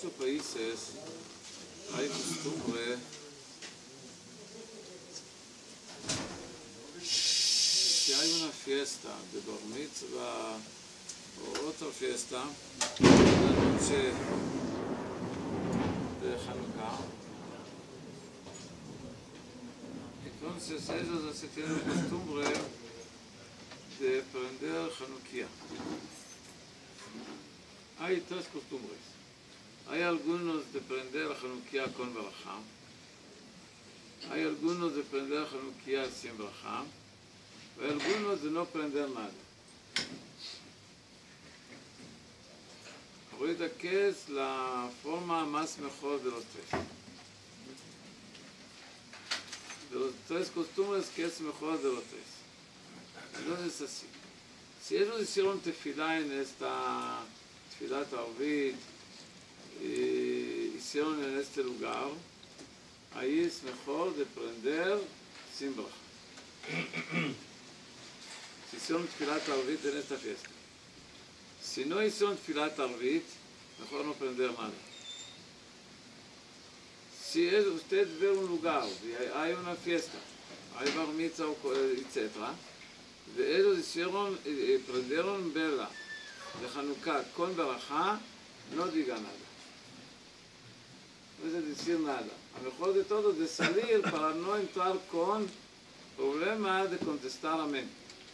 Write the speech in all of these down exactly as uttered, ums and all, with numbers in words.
muchos países hay costumbre que hay una fiesta de bar mitzvah o otra fiesta, la noche de Hanukkah. Entonces ellos se tienen costumbre de prender Hanukkah. Hay tres costumbres. Hay algunos de prender Hanukkah con verajá. Hay algunos de prender Hanukkah sin verajá. Hay algunos de no prender nada. Ahorita, ¿qué es la forma más mejor de los tres? De los tres costumbres, ¿qué es mejor de los tres? Entonces es así. Si ellos hicieron tefilá en esta tefilá Arvit, y hicieron en este lugar, ahí es mejor de prender sin braja. Si hicieron tefilá Arvit en esta fiesta. Si no hicieron tefilá Arvit, mejor no prender nada. Si es, usted ve un lugar y hay una fiesta, hay bar mitzvah, etcétera, y ellos hicieron, y prendieron vela de Hanukkah con verajá, no diga nada. No es decir nada. A lo mejor de todo, de salir para no entrar con problema de contestar amén.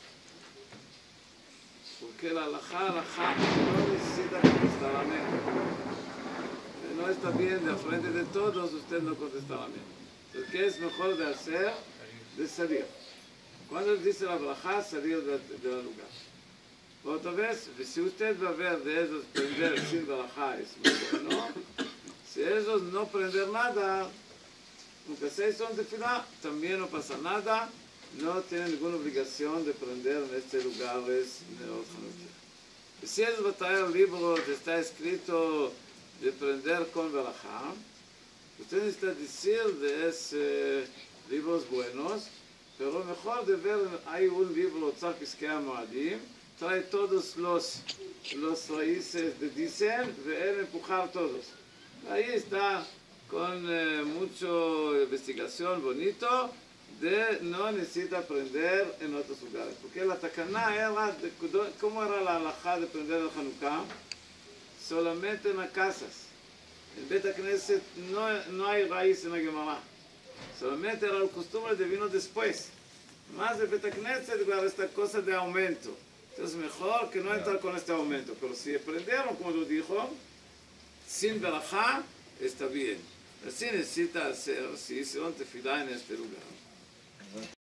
Porque la halajá, halajá, no necesita contestar amén. No está bien de frente de todos, usted no contestar amén. Entonces, ¿qué es mejor de hacer? De salir. Cuando dice la halajá, salir del de lugar. Otra vez, si usted va a ver de ellos prender sin halajá, es muy bueno. Si ellos no prender nada, aunque se son tefilá, también no pasa nada, no tienen ninguna obligación de prender en este lugar es Nerot Hanukkah. Si ellos van a traer libros, está escrito de prender con verajá, usted necesita decir de esos libros buenos, pero mejor de ver, hay un libro, Tzar Piskei HaMoadim, trae todos los, los raíces de dicen, ve él empujar todos. Ahí está con eh, mucha investigación bonito de no necesita aprender en otros lugares. Porque la takaná era, de, ¿cómo era la halajá de prender el Hanukkah? Solamente en las casas. En Bet HaKnesset no, no hay raíz en la Gemara. Solamente era la costumbre de vino después. Más de Bet HaKnesset, claro, esta cosa de aumento. Entonces mejor que no entrar con este aumento. Pero si aprendieron, como lo dijo, sin verajá, está bien. Así necesita hacer, si hicieron tefilá en este lugar.